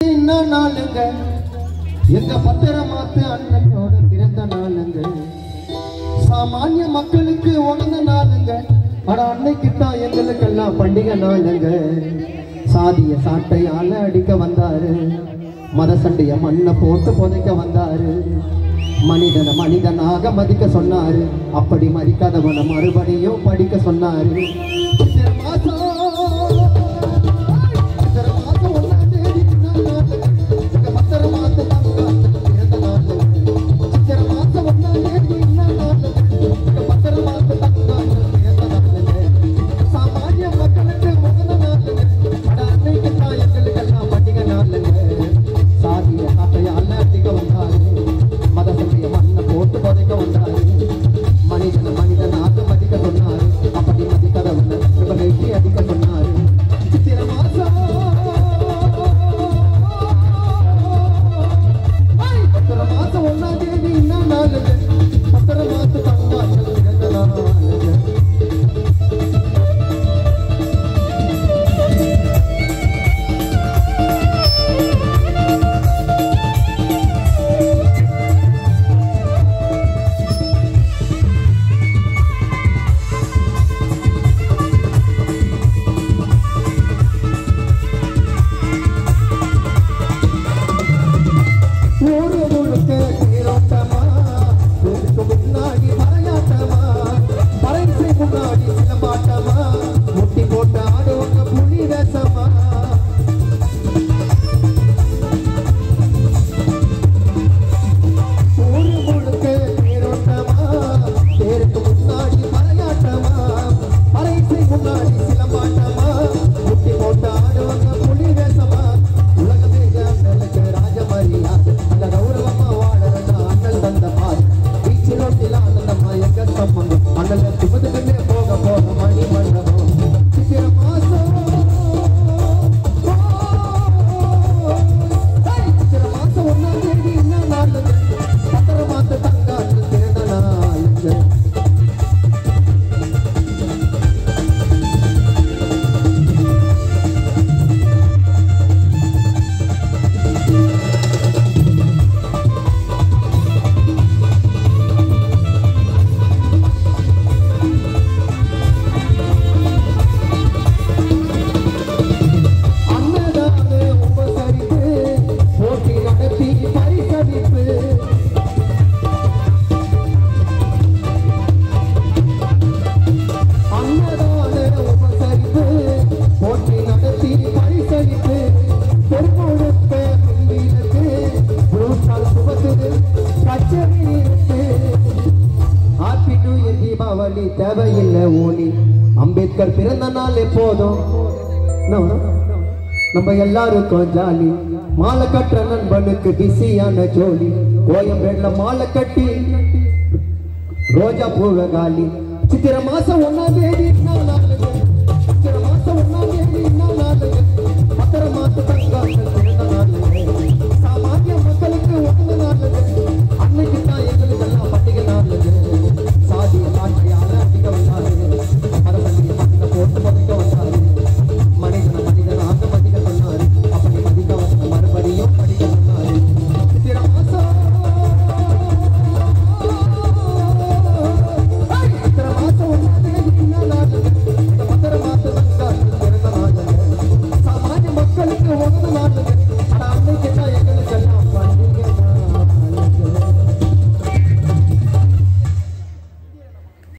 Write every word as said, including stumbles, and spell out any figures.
இன்னும் நாளுங்க எங்க பத்திரமாத்து அண்ணனோட பிறந்த நாளுங்க சாமானிய மக்களுக்கு உணர்ந்த நாளுங்க அட அன்னைக்குத்தான் எங்களுக்கெல்லாம் பண்டிகை நாளுங்க சாதிய சாட்டையால அடிக்க வந்தாரு மத சண்டைய மண்ணை போட்டு புதைக்க வந்தாரு மனிதனை மனிதனாக மதிக்க சொன்னாரு அப்படி மதிக்காதவனை மறுபடியும் படிக்க சொன்னாரு தேவையில்லை ஓனி அம்பேத்கர் பிறந்த நாள் எப்போதும் நம்ம எல்லாருக்கும் ஜாலி மாலை கட்டுற நண்பனுக்கு பிஸியான ஜோலி கோயம்பேடுல மாலை கட்டி ரோஜா பூவை காலி சித்திரை மாசம் ஒன்னாம் தேதி